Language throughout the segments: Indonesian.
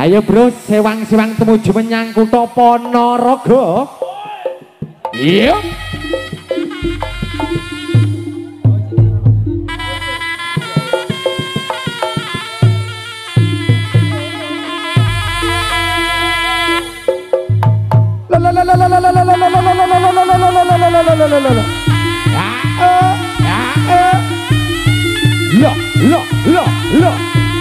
Ayo bro, sewang-sewang tumuju menyang Kutha Ponorogo. Iya. Loh.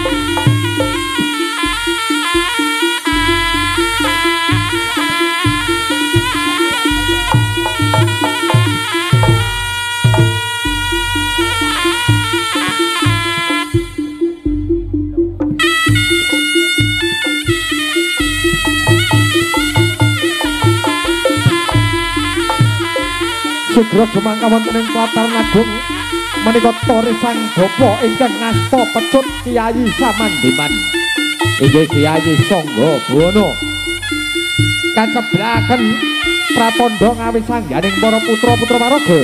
Sugro dumangka wonten ing Klataran Agung menika Torisang Bapa ingkang ngasta pecut Kyai Samandiman. Inggih Kyai Sangga Buwana. Kaceblaken pratandha ngawisangganing para putra-putra paraga.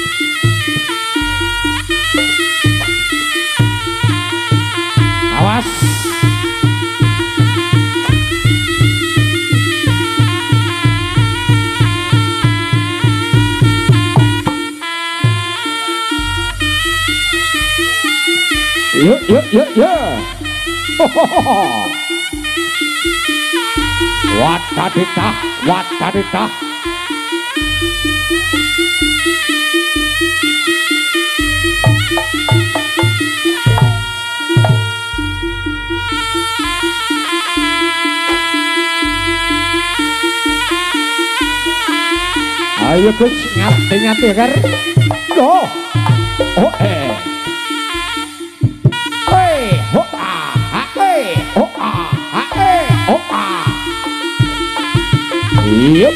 Awas. Yuk. Wadaditah. Ayo Gus, ngati-ngati kan. Oh. Yep.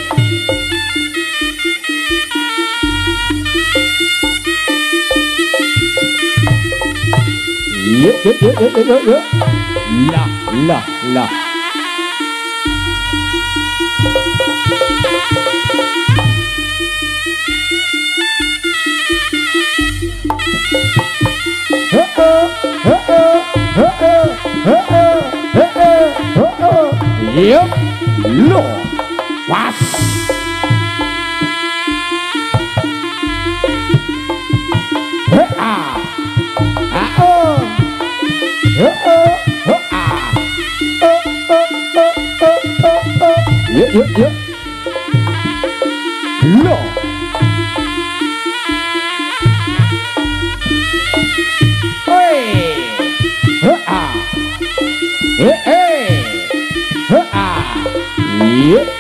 Lah. Yep. Loh. Was. Yuk. Loh. Yep.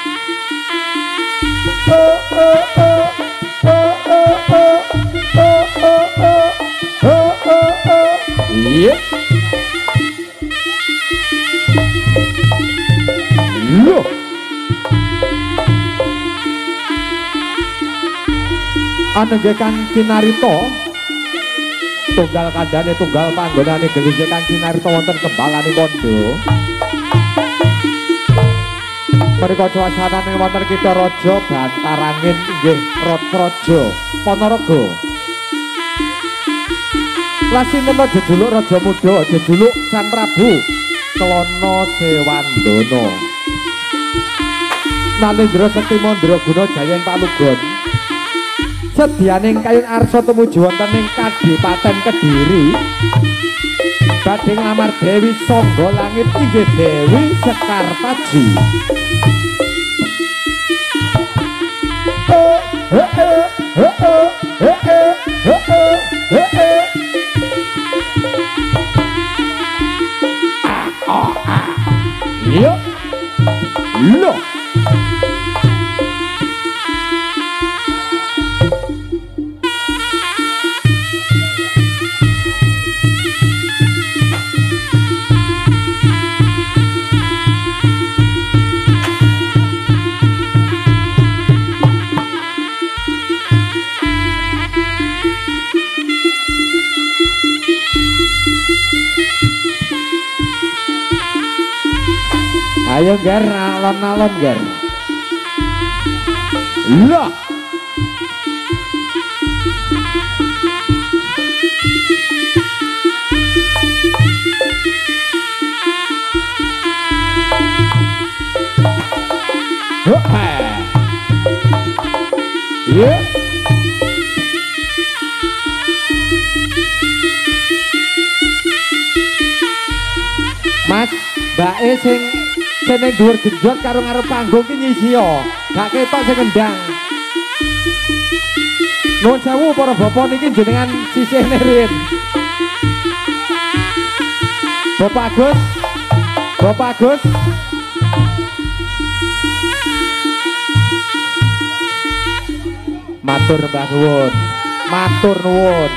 Yep. Loh. Anengge Kang Kinarita tunggal kandhane tunggal panggonane gereja Kang Kinarita wonten Kembalane Pondo. Menika suasanane wonten Kitha Raja Bantarangin nggih Raja Ponorogo. Lasinena jejuluk Raja Muda, jejuluk Sang Prabu Kelana Sewandana. Nalendra Sekti Mandra Guna Jayeng Palugon. Sedyaning kayun arsa tumuju wonten ing Kadipaten Kediri. Badhe nglamar Dewi Sangga Langit inggih Dewi Sekartaji. Yuk. Loh. Ayo Ger, alon-alon Ger. Lah. Yeah. Mas, Mbak E sing ning dhuwur genjot karo ngarep panggung ki nyisi yo. Gak ketok sing ngendang. Nuwun sewu para bapak niki jenengan sisihne rin. Bapak Agus. Bapak Agus. Matur Mbah nuwun. Matur nuwun.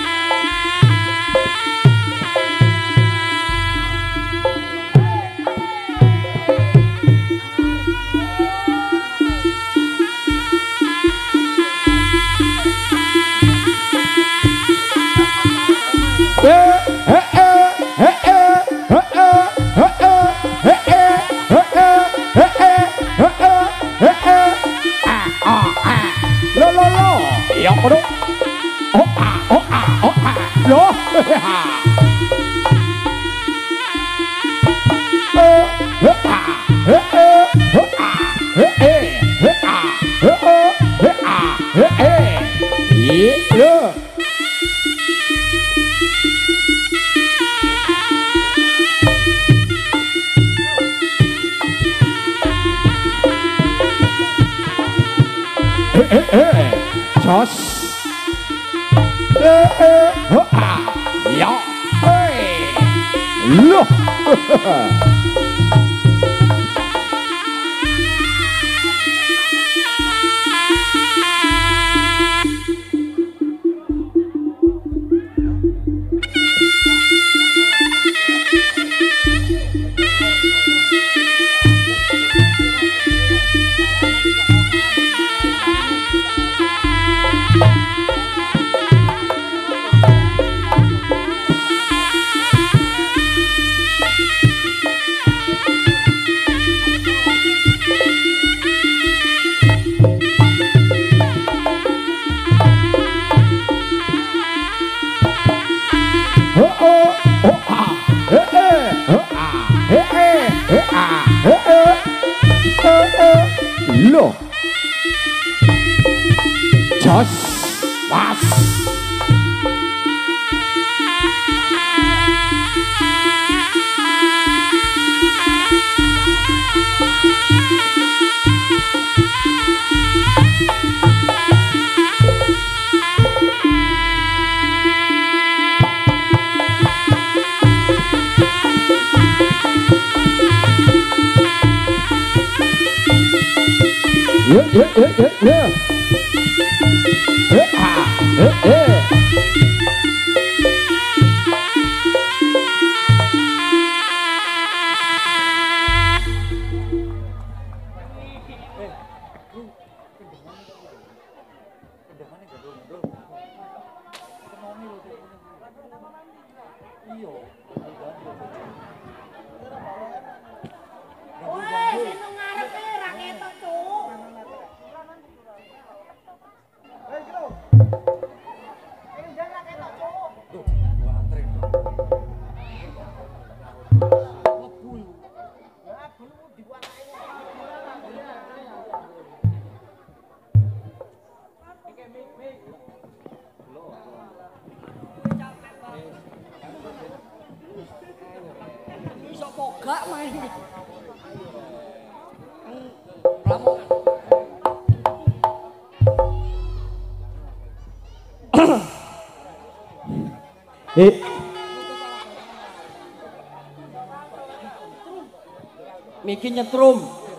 Miki nyetrum.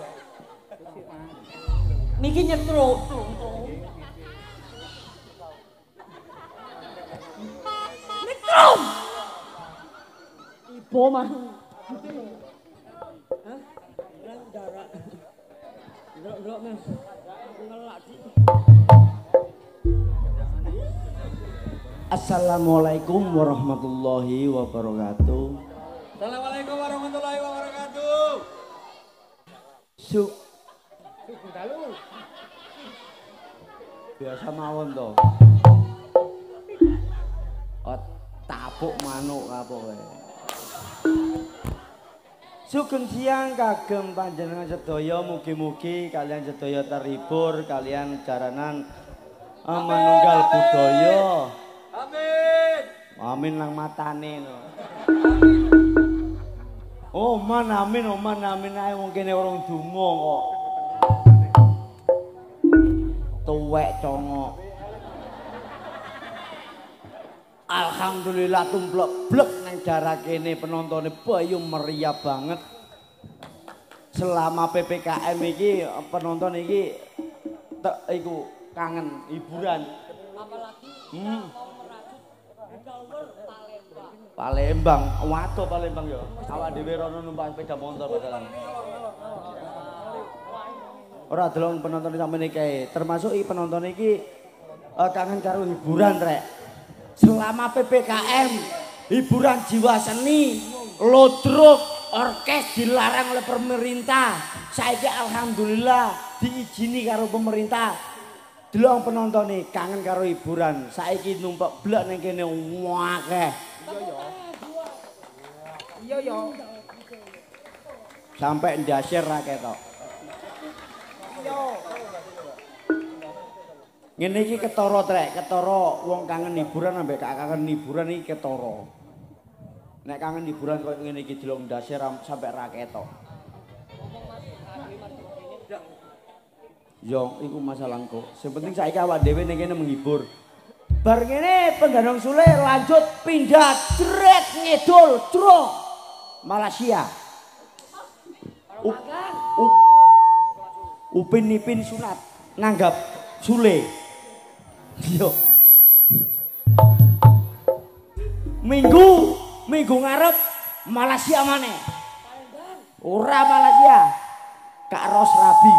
Miki nyetrum. Nyetrum. Ibu mah. Hah? Darah. Ndok Mas. Ngelak sih. Assalamualaikum warahmatullahi wabarakatuh. Assalamualaikum warahmatullahi wabarakatuh. Biasa mawon to. Tapuk manuk apa wae. Sugeng siang kagem panjenengan sedaya, mugi-mugi kalian sedaya terhibur kalian jaranan Manunggal budaya. Amin. Amin nang matane no. Oh man amin ae wong kene urung donga kok. Tuwek congok. Alhamdulillah tumplek-blek nang daerah kene penontone bayu meriah banget. Selama PPKM iki penonton iki iku kangen hiburan. Apalagi mau merajut Palembang, waduh Palembang ya. Awak dhewe rono numpak sepeda motor padahal. Ora delong penonton sampeyan iki, termasuk iki penonton iki kangen karo hiburan rek. Selama PPKM, hiburan jiwa seni, lodrok, orkes dilarang oleh pemerintah. Saiki alhamdulillah diizini karo pemerintah. Delong penonton iki kangen karo hiburan. Saiki numpak blek ning kene akeh. Iya ya. Sampai ndasir ra ketok. Iya. Ngene iki ketara trek, ketara wong kangen hiburan ambek gak kangen hiburan iki ketara. Nek kangen hiburan koyo ngene iki delok ndasir sampai ra ketok. Yo, iku masalah engko. Sing penting saiki awak dhewe ning kene menghibur. Bar ngene Penggandong Sule lanjut pindah jret ngidul truk Malaysia. Upin Ipin sunat nganggap Sule. Yo. Minggu ngarep Malaysia maneh. Ora Malaysia. Kak Ros Rabi.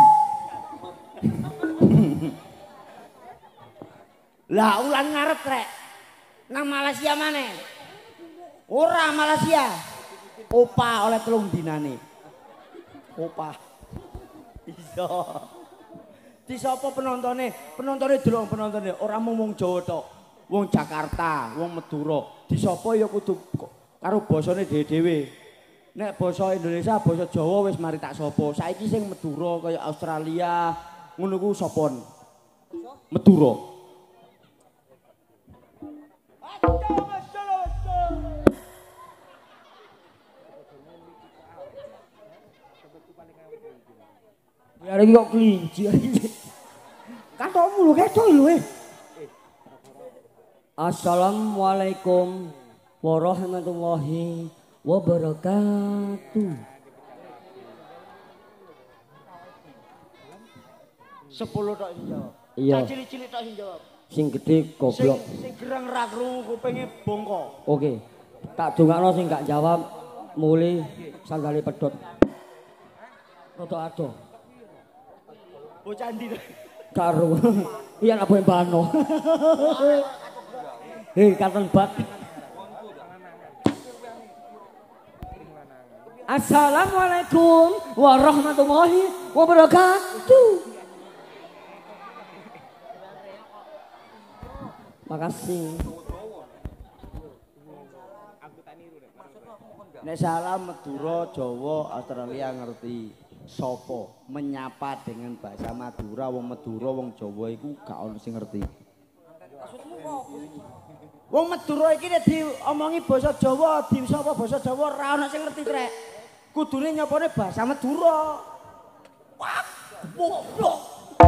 Lah ulan ngarep rek. Nang Malaysia maneh. Ora Malaysia. Opah oleh 3 dinane. Opah. Iso. Di sapa penontone? Penontone delok penontone ora mung wong Jawa tok. Wong Jakarta, wong Madura. Di sapa ya kudu karo basane dhewe-dhewe. Nek basa Indonesia, basa Jawa wis mari tak sapa. Saiki sing Madura kaya Australia ngono ku sapa? Madura. Biar iki kok kelinci. Kantokmu lho ketok lho. Assalamualaikum warahmatullahi wabarakatuh. 10 tok sing jawab. Iya. Cilik-cilik tok sing jawab. Sing gede goblok. Sing gerang ra krungu kupinge bongko. Oke. Tak dongakno sing gak jawab mulai sandale pedhot. Rada adoh. Bocah ndi to? Karo. Iya nak bano. Hei katon bat. Assalamualaikum warahmatullahi wabarakatuh. Makasih. Nek salah Madura, Jawa, Australia ngerti. Sopo menyapa dengan bahasa Madura, wong Madura, wong Jawa iku gak ono sing ngerti. Wong Madura iki nek diomongi basa Jawa, disapa basa Jawa ora ono sing ngerti trek. Kudune nyapane bahasa Madura. Wah, goblok.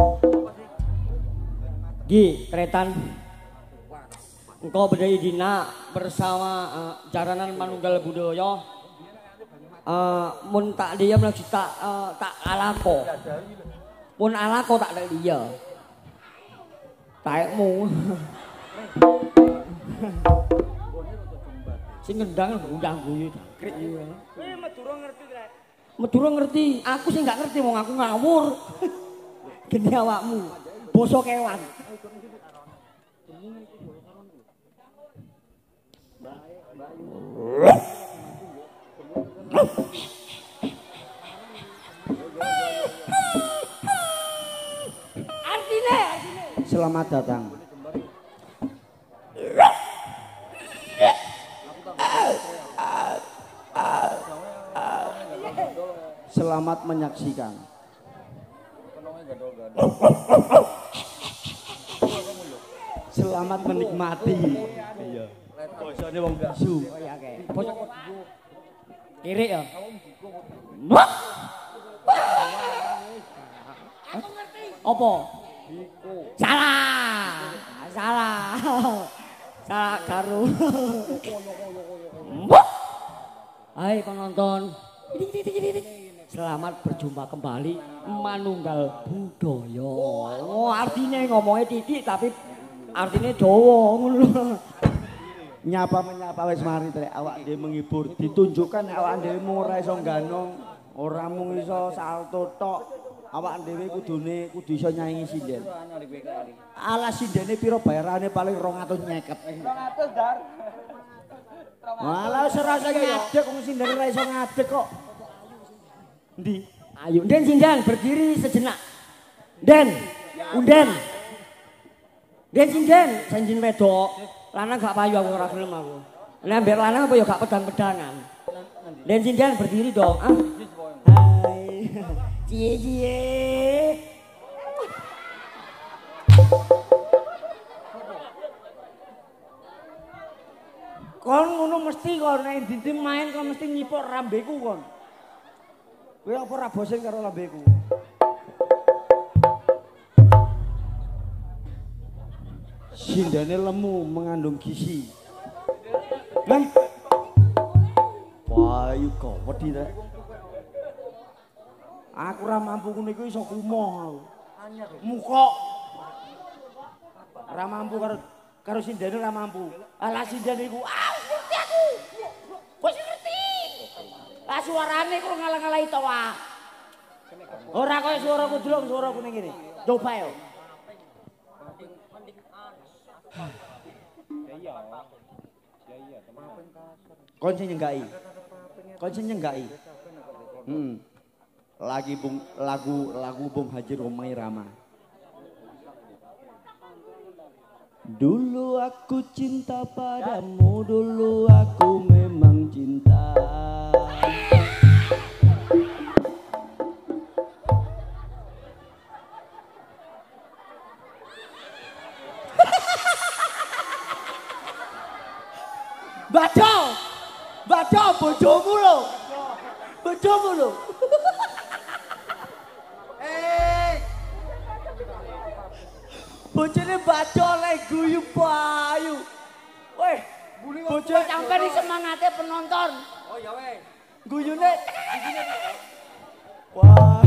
Gi, Tretan. Engkau berdaya dina bersama jaranan Manunggal Budaya. Mun tak dia lagi tak alako. Mun alako tak ada dia. Taekmu. Sing ngendang gundang guyu jangkrik iki. Madura ngerti rek. Madura ngerti, aku sing gak ngerti wong aku ngawur. Geni awakmu. Basa kewan. Selamat datang. Selamat menyaksikan. Selamat menikmati. Iya. Bosone wong bisu. Kiri ya. Apa? Salah. Salah. Salah karo. Hai penonton. Selamat berjumpa kembali Manunggal Budaya. Oh, artinya ngomongnya titik tapi artinya Jawa ngono. Nyapa menyapa wis mari trek awak dhewe menghibur, ditunjukkan awak dhewe mung ora iso ganong, ora mung iso salto tok. Awak dhewe kudu iso nyanyi sinden. Ala sindene piro bayarane paling 250. 200 dar. Walah serasa ngadeg wong sindene ora iso ngadeg kok. Ndi? Ayo, Den Sindan berdiri sejenak. Den, unden. Den Sindan, janjin wedok. Lanang gak payu aku ora gelem aku. Nek lanang apa ya gak pedang-pedangan. Den Sindan berdiri dong. Ah. Hai. Cie. Kon ngono mesti kon nek dinti main kon mesti nyipok rambeku kon. Kowe apa ora bosen karo lambeku? Sindane lemu mengandung gizi. Lan payu kok wedi rek. Aku ora mampu ngono iku iso kumoh aku. Mukok. Ora mampu karo sindane ora mampu. Alah sindane iku ngerti aku. Wis ngerti. Lah suarane kok ngalah-ngalahi to wae. Ora kaya suaraku delok suaraku ning kene. Coba yo. Kon sing nyenggaki. Kon sing nyenggaki. Lagu Bung Haji Romai Rama. Dulu aku cinta padamu, dulu aku memang cinta. Baca bojomu lho. Bojomu lho. Bojone baca lek guyu payu. Weh, bojo sampe iki semangate penonton. Oh ya weh. Guyune. Wah.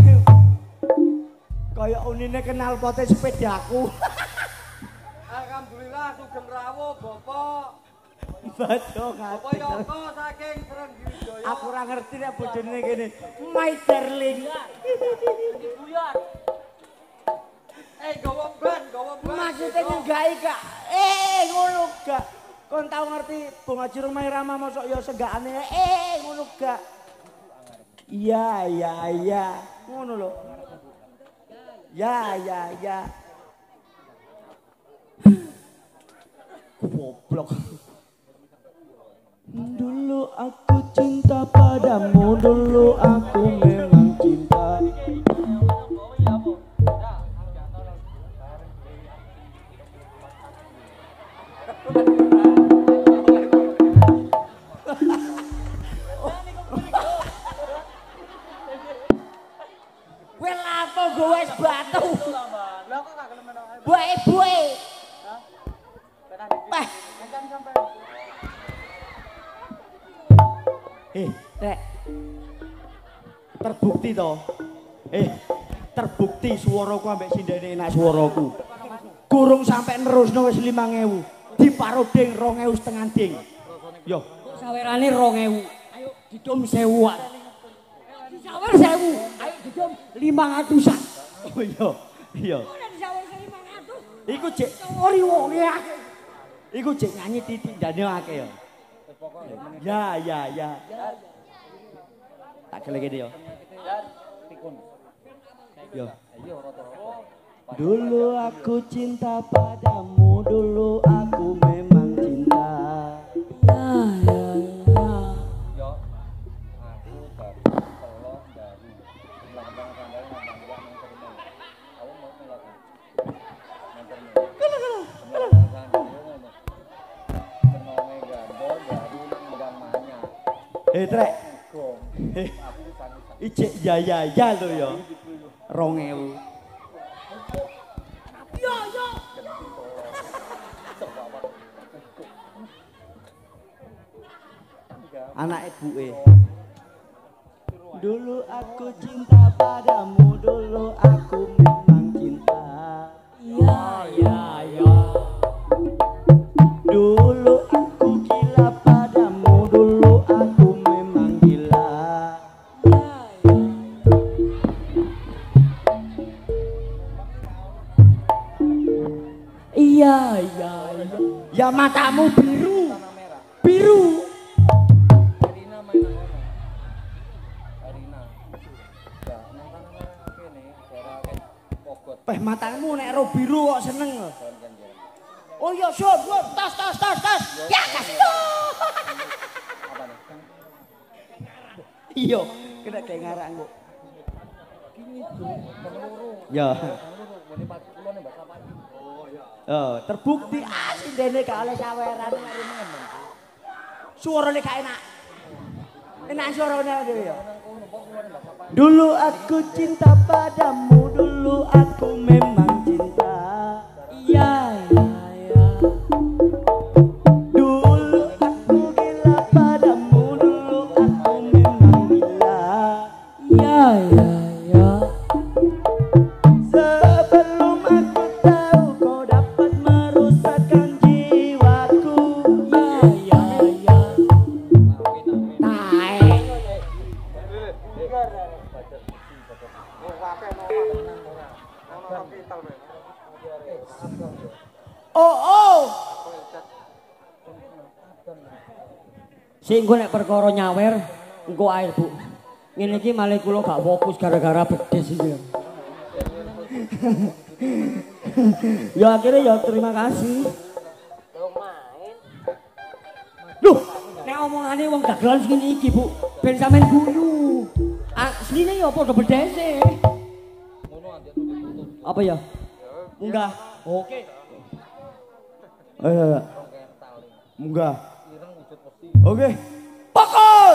Kayak unine kenal pote sepedaku. Alhamdulillah sugeng rawuh Bapak. Baca Bapak ngati. Yoko saking Srenggiwijaya. Aku ora ngerti nek bojone kene. My darling. Buyar. Gawa ban. Maksudnya nyenggaki gak? Ngono gak. Kon tau ngerti Bung Haji Romai Rama mosok ya senggakane. Ngono gak. Iya. Ngono lho. Ya. Goblok. Dulu aku cinta padamu, dulu aku memang cinta. Kowe lapo gowe es batu. Lah kok gak gelem ana. Buwe. Peh. Rek. Terbukti toh. Terbukti suaraku ambek sindene enak suaraku. Gurung sampai nerusno wis 5.000. Diparoding 2.500 ding. Yo, Sawerane 2.000. Ayo didom 1.000-an. Disawer 1.000. Ayo didom 500-an. Oh iya. Ora disawer 500. Iku cek Ori wonge akeh. iku cek nyanyi titik dane akeh ya. Ya. Tak kele gede yo. Yo. Dulu aku cinta padamu, dulu aku memang cinta. Ya. Yo. Aku baru sekolah dari lambang sandal nambang nang terminal. Aku mau melakukan. Nang terminal. Trek. Ijek ya lho ya. 2000. Yo. Anak ibuke. Dulu aku cinta padamu, dulu aku memang cinta. Ya. Dulu aku gila padamu, dulu aku memang gila. Iya. Ya matamu biru. Arina main nang kono. Arina. Ya, nang tanah merah kene, daerah Pogot. Matamu nek ro biru kok seneng. Oh iya, Sur, tas. Ya, kasih. Apa nih? Iya, kena kayak ngarak kok. Gini bro, pengeluru. Ya. Pengeluru, ini 40 nih Mbak Sapati. Oh iya. Terbukti asin dene gak oleh saweran lari meneng. Suarane gak enak. Enak suarane dhewe ya. Dulu aku cinta padamu, dulu aku memang cinta. Iya. Dulu aku gila padamu, dulu aku memang gila. Iya. Sebelum aku tahu kau dapat merusakkan jiwaku. Ya. Tae. Oh. Sing engko nek perkara nyawer engko ae, Bu. Ngene iki malah kula gak fokus gara-gara bedes iki. Ya akhirnya ya terima kasih. Loh, nek omongane wong dagelan segini iki, Bu. Ben sampean guyu. Asline ya padha bedese. Apa ya? Munggah. Oke. Munggah. Oke. Pokok.